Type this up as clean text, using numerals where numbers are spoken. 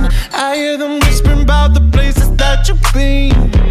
I hear them whispering about the places that you've been.